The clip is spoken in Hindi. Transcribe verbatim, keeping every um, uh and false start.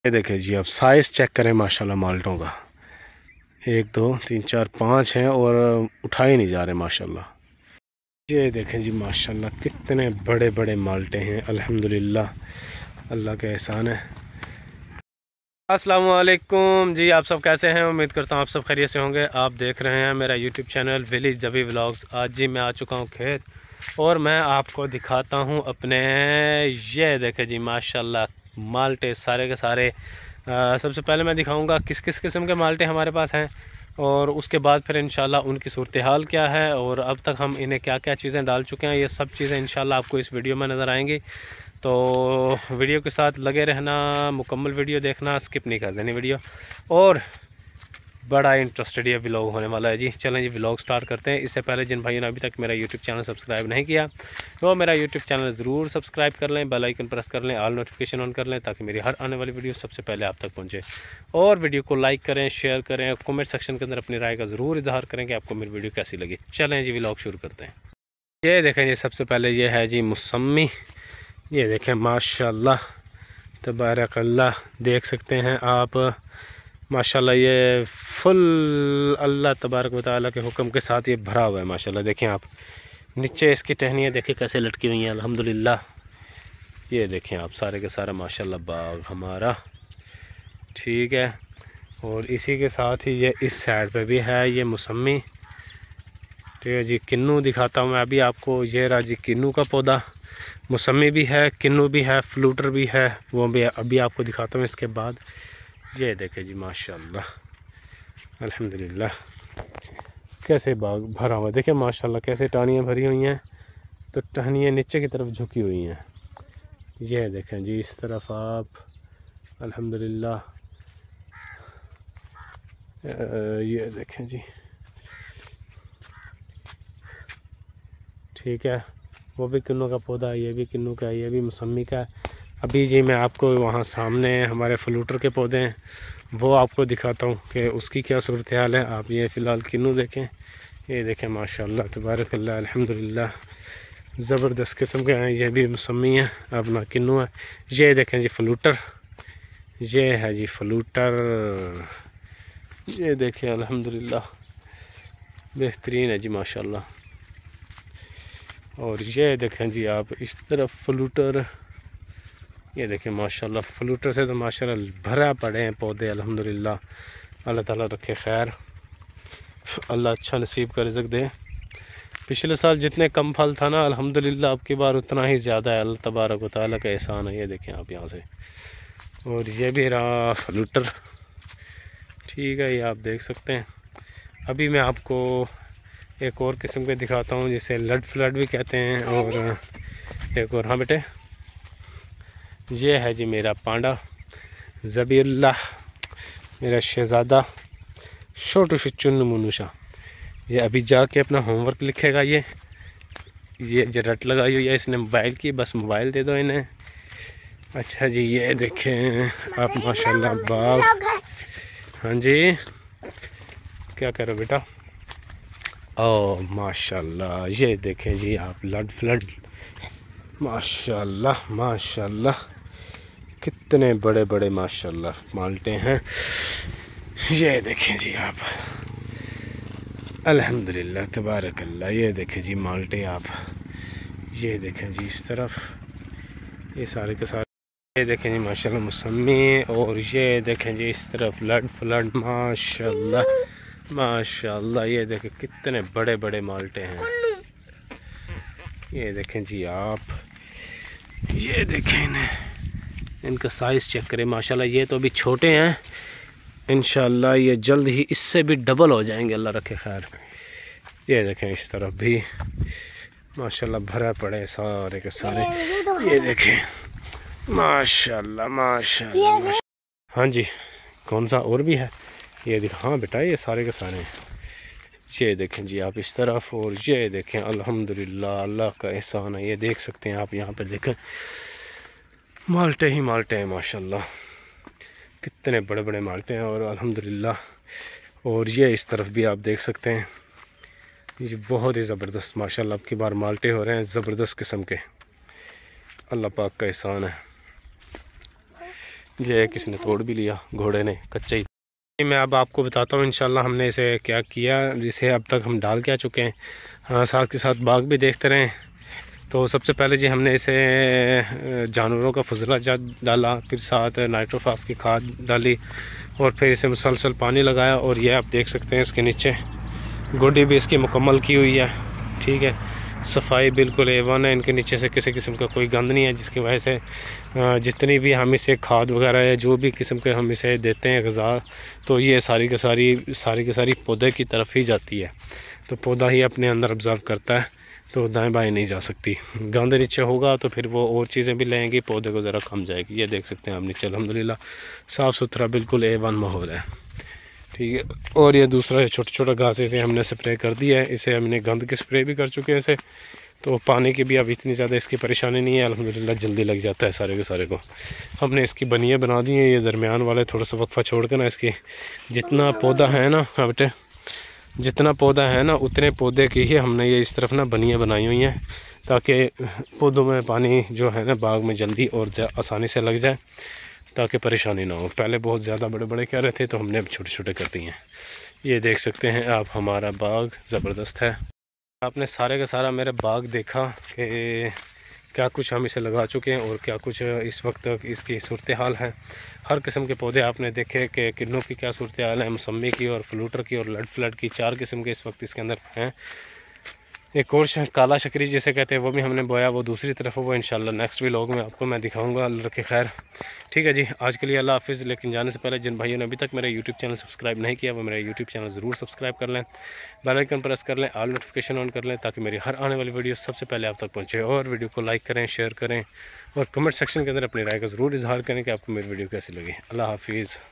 ये देखिए जी, आप साइज़ चेक करें माशाल्लाह माल्टों का। एक दो तीन चार पाँच हैं और उठा ही नहीं जा रहे माशाल्लाह। ये देखें जी माशाल्लाह कितने बड़े बड़े माल्टे हैं। अल्हम्दुलिल्लाह, अल्लाह का एहसान है। अस्सलाम वालेकुम जी, आप सब कैसे हैं? उम्मीद करता हूँ आप सब खैरियत से होंगे। आप देख रहे हैं मेरा YouTube channel village Jabi vlogs. आज जी मैं आ चुका हूँ खेत और मैं आपको दिखाता हूँ अपने, ये देखें जी माशाल्लाह माल्टे सारे के सारे। आ, सबसे पहले मैं दिखाऊंगा किस किस किस्म के माल्टे हमारे पास हैं और उसके बाद फिर इंशाल्लाह उनकी सूरत हाल क्या है और अब तक हम इन्हें क्या क्या चीज़ें डाल चुके हैं। ये सब चीज़ें इंशाल्लाह आपको इस वीडियो में नज़र आएंगी, तो वीडियो के साथ लगे रहना, मुकम्मल वीडियो देखना, स्किप नहीं कर देनी वीडियो। और बड़ा इंटरेस्टेड ये व्लॉग होने वाला है जी। चलें जी व्लॉग स्टार्ट करते हैं। इससे पहले जिन भाइयों ने अभी तक मेरा यूट्यूब चैनल सब्सक्राइब नहीं किया वो मेरा यूट्यूब चैनल ज़रूर सब्सक्राइब कर लें, बेल आइकन प्रेस कर लें, ऑल नोटिफिकेशन ऑन कर लें ताकि मेरी हर आने वाली वीडियो सबसे पहले आप तक पहुँचे। और वीडियो को लाइक करें, शेयर करें, कमेंट सेक्शन के अंदर अपनी राय का ज़रूर इजहार करें कि आपको मेरी वीडियो कैसी लगी। चलें जी व्लॉग शुरू करते हैं। ये देखें जी, सबसे पहले ये है जी मौसमी। ये देखें माशाल्लाह तबारकल्लाह, देख सकते हैं आप माशाल्लाह ये फुल अल्लाह तबारक व तआला के हुक्म के साथ ये भरा हुआ है माशाल्लाह। देखें आप नीचे इसकी टहनियाँ देखें कैसे लटकी हुई हैं अल्हम्दुलिल्लाह। ये देखें आप सारे के सारा माशाल्लाह बाग हमारा ठीक है। और इसी के साथ ही ये इस साइड पे भी है ये मौसमी, ठीक है जी। किन्नू दिखाता हूँ मैं अभी आपको। ये रहा जी किन्नू का पौधा, मौसमी भी है, किन्नू भी है, फ्लूटर भी है, वो भी अभी आपको दिखाता हूँ इसके बाद। ये देखें जी माशाल्लाह अल्हम्दुलिल्लाह कैसे बाग भरा हुआ। देखें माशाल्लाह कैसे टहनियाँ भरी हुई हैं, तो टहनियाँ नीचे की तरफ झुकी हुई हैं। ये देखें जी इस तरफ आप अल्हम्दुलिल्लाह, ये देखें जी ठीक है। वो भी किन्नू का पौधा है, ये भी किन्नू का है, ये भी मौसमी का है। अभी जी मैं आपको वहाँ सामने हमारे फ्लूटर के पौधे हैं वो आपको दिखाता हूँ कि उसकी क्या सूरत हाल है। आप ये फ़िलहाल किन्नू देखें। ये देखें माशाल्लाह तबारकल्लाह अल्हम्दुलिल्लाह ज़बरदस्त किस्म के हैं। ये भी मौसमी है, अपना किन्नू है। ये देखें जी फ्लूटर, ये है जी फ्लूटर। ये देखें अल्हम्दुलिल्लाह बेहतरीन है जी माशाल्लाह। और ये देखें जी आप इस तरफ फ्लूटर, ये देखें माशाल्लाह फ्लूटर से तो माशाल्लाह भरा पड़े हैं पौधे अल्हम्दुलिल्लाह। अल्लाह ताला रखे खैर, अल्लाह अच्छा नसीब का रिज़्क़ दे। पिछले साल जितने कम फल था ना अल्हम्दुलिल्लाह अब की बार उतना ही ज़्यादा है। अल्लाह तबारक व तआला का एहसान है। ये देखें आप यहाँ से। और ये भी रहा फ्लूटर, ठीक है, ये आप देख सकते हैं। अभी मैं आपको एक और किस्म के दिखाता हूँ जिसे लड फ्लड भी कहते हैं। और एक और, हाँ बेटे, ये है जी मेरा पांडा ज़बीउल्लाह, मेरा शहज़ादा छोटू से चुन्न मुनुशा। ये अभी जाके अपना होमवर्क लिखेगा। ये ये जो रट लगाई हुई है इसने मोबाइल की, बस मोबाइल दे दो इन्हें। अच्छा जी, ये देखें आप माशाल्लाह बाग। हाँ जी, क्या करो बेटा? ओ माशाल्लाह, ये देखें जी आप लड फ्लड माशाल्लाह माशाल्लाह कितने बड़े बड़े माशाल्लाह माल्टे हैं। ये देखें जी आप अल्हम्दुलिल्लाह तबारकल्लाह। ये देखें जी माल्टे आप, ये देखें जी इस तरफ, ये सारे के सारे। ये देखें जी माशाल्लाह मौसमी। और ये देखें जी इस तरफ लड फ्लड माशाल्लाह माशाल्लाह। ये देखें कितने बड़े बड़े माल्टे हैं। ये देखें जी आप, ये देखें इन्हें, इनका साइज़ चेक करें माशाल्लाह। ये तो अभी छोटे हैं, इंशाल्लाह ये जल्द ही इससे भी डबल हो जाएंगे, अल्लाह रखे खैर। ये देखें इस तरफ भी माशाल्लाह भरा पड़े सारे के सारे। ये देखें माशाल्लाह माशाल्लाह माशाल्लाह। हाँ जी, कौन सा और भी है? ये देखें, हाँ बेटा ये सारे के सारे हैं। ये देखें जी आप इस तरफ। और ये देखें अल्हम्दुलिल्लाह अल्लाह का एहसान है। ये देख सकते हैं आप यहाँ पर देखें माल्टे ही माल्टे हैं माशाल्लाह, कितने बड़े बड़े माल्टे हैं। और अल्हम्दुलिल्लाह और ये इस तरफ भी आप देख सकते हैं, ये बहुत ही ज़बरदस्त माशाल्लाह अब की बार माल्टे हो रहे हैं ज़बरदस्त किस्म के। अल्लाह पाक का एहसान है। ये किसी ने तोड़ भी लिया, घोड़े ने कच्चा ही। मैं अब आपको बताता हूँ इंशाल्लाह हमने इसे क्या किया, जिसे अब तक हम डाल के आ चुके हैं। हाँ, साथ के साथ बाग भी देखते रहें। तो सबसे पहले जी हमने इसे जानवरों का फजला डाला, फिर साथ नाइट्रोफास की खाद डाली और फिर इसे मुसलसल पानी लगाया। और ये आप देख सकते हैं इसके नीचे गोडी भी इसकी मुकम्मल की हुई है, ठीक है। सफाई बिल्कुल ए वन है, इनके नीचे से किसी किस्म का कोई गंद नहीं है, जिसकी वजह से जितनी भी हम इसे खाद वगैरह है, जो भी किस्म के हम इसे देते हैं ग़िज़ा, तो ये सारी की सारी सारी की सारी पौधे की तरफ ही जाती है। तो पौधा ही अपने अंदर ऑब्ज़र्व करता है, तो दाएं बाएं नहीं जा सकती। गंद नीचे होगा तो फिर वो और चीज़ें भी लेंगी, पौधे को ज़रा कम जाएगी। ये देख सकते हैं आप नीचे अल्हम्दुलिल्लाह साफ़ सुथरा बिल्कुल ए वन माहौल है, ठीक है। और ये दूसरा छोटा छोटा घास इसे हमने स्प्रे कर दिया है, इसे हमने गंद की स्प्रे भी कर चुके हैं इसे। तो पानी की भी अब इतनी ज़्यादा इसकी परेशानी नहीं है, अल्हम्दुलिल्लाह जल्दी लग जाता है सारे के सारे को। हमने इसकी बनियाँ बना दी हैं, ये दरमियान वाले थोड़ा सा वक्फा छोड़ कर ना इसकी जितना पौधा है ना बेटे जितना पौधा है ना उतने पौधे की ही हमने ये इस तरफ ना बनियाँ बनाई हुई हैं, ताकि पौधों में पानी जो है ना बाग में जल्दी और आसानी से लग जाए, ताकि परेशानी ना हो। पहले बहुत ज़्यादा बड़े बड़े कह रहे थे, तो हमने अब छोटे छोटे कर दिए हैं। ये देख सकते हैं आप हमारा बाग ज़बरदस्त है। आपने सारे का सारा मेरा बाग देखा कि क्या कुछ हम इसे लगा चुके हैं और क्या कुछ इस वक्त तक इसकी सूरत हाल है। हर किस्म के पौधे आपने देखे कि किन्नों की क्या सूरत हाल है, मौसमी की और फ्लूटर की और लड फ्लड की, चार किस्म के इस वक्त इसके अंदर हैं। एक और काला शकरी जिसे कहते हैं वो भी हमने बोया, वो दूसरी तरफ है, वो इंशाल्लाह नेक्स्ट व्लॉग में आपको मैं दिखाऊंगा। अल्लाह के खैर, ठीक है जी। आज के लिए अल्लाह हाफिज़। लेकिन जाने से पहले जिन भाइयों ने अभी तक मेरा यूट्यूब चैनल सब्सक्राइब नहीं किया, वो मेरा यूट्यूब चैनल ज़रूर सब्सक्राइब कर लें, बेल आइकन प्रेस कर लें, ऑल नोटिफिकेशन ऑन कर लें, ताकि मेरी हर आने वाली वीडियो सबसे पहले आप तक पहुँचे। और वीडियो को लाइक करें, शेयर करें और कमेंट सेक्शन के अंदर अपनी राय का ज़रूर इजहार करें कि आपको मेरी वीडियो कैसी लगी। अल्लाह हाफिज़।